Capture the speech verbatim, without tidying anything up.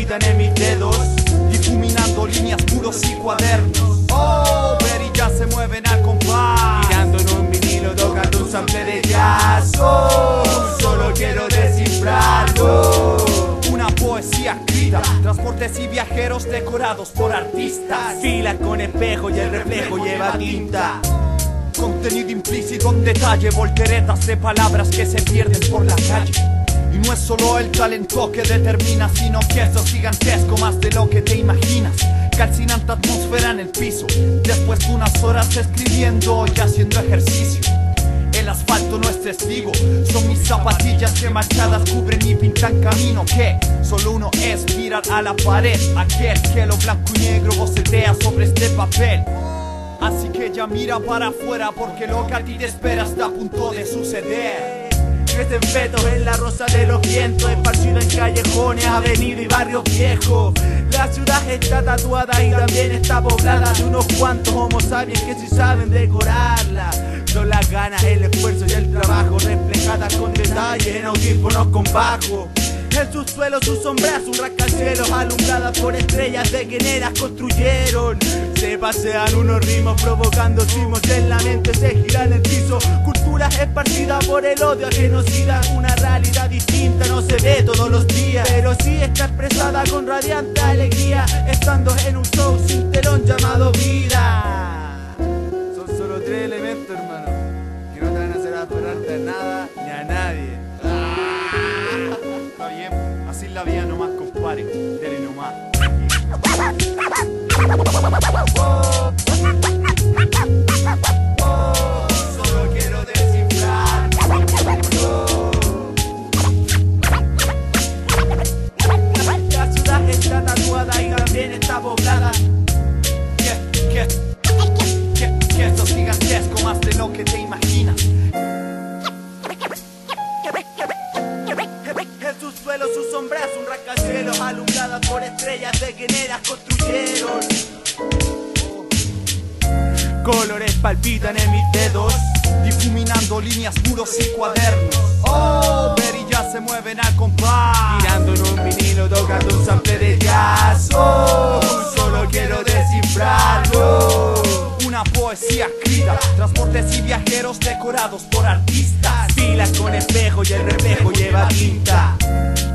palpitan en mis dedos, difuminando líneas, muros y cuadernos. Oh, perillas se mueven al compás, girando en un vinilo, tocando un sample de jazz. Oh, solo quiero descifrarlo. Una poesía escrita, transportes y viajeros decorados por artistas. Filas con espejo y el reflejo lleva tinta. Contenido implícito en detalle, volteretas de palabras que se pierden por la calle. Y no es solo el talento que determina, sino que eso es gigantesco, más de lo que te imaginas. Calcinante atmósfera en el piso, después de unas horas escribiendo y haciendo ejercicio. El asfalto no es testigo, son mis zapatillas que manchadas cubren y pintan camino. Que solo uno es mirar a la pared, aquel que lo blanco y negro bocetea sobre este papel. Así que ya mira para afuera, porque lo que a ti te espera está a punto de suceder. Crecen fetos en la rosa de los vientos, esparcido en callejones, avenidas y barrios viejos. La ciudad está tatuada y también está poblada de unos cuantos homo sapiens que sí saben decorarla. Son las ganas, el esfuerzo y el trabajo, reflejadas con detalles en audífonos con bajo. En sus suelos, sus sombras, un rascacielos, alumbradas por estrellas de que en eras construyeron. Se pasean unos ritmos provocando sismos en la mente, se giran en el piso. Culturas esparcidas por el odio, genocidas. Una realidad distinta no se ve todos los días, pero sí está expresada con radiante alegría, estando en un show sin telón llamado vida. Son solo tres elementos, hermano, que no te van a hacer aferrarte a nada ni a nadie. Está bien, así es la vida nomás, compadre. Dele nomás. Solo quiero descifrar. La ciudad está tatuada y también está poblada. Que, que, que, que esto es gigantesco, más de lo que te imaginas. En sus suelos, sus sombras, un rascacielos, alumbradas por estrellas de que en eras construyeron. Colores palpitan en mis dedos, difuminando líneas, muros y cuadernos. Oh, perillas se mueven al compás, girando en un vinilo, tocando un sample de jazz. Oh, solo quiero descifrarlo. Una poesía escrita, transportes y viajeros decorados por artistas. Filas con espejo y el reflejo lleva tinta.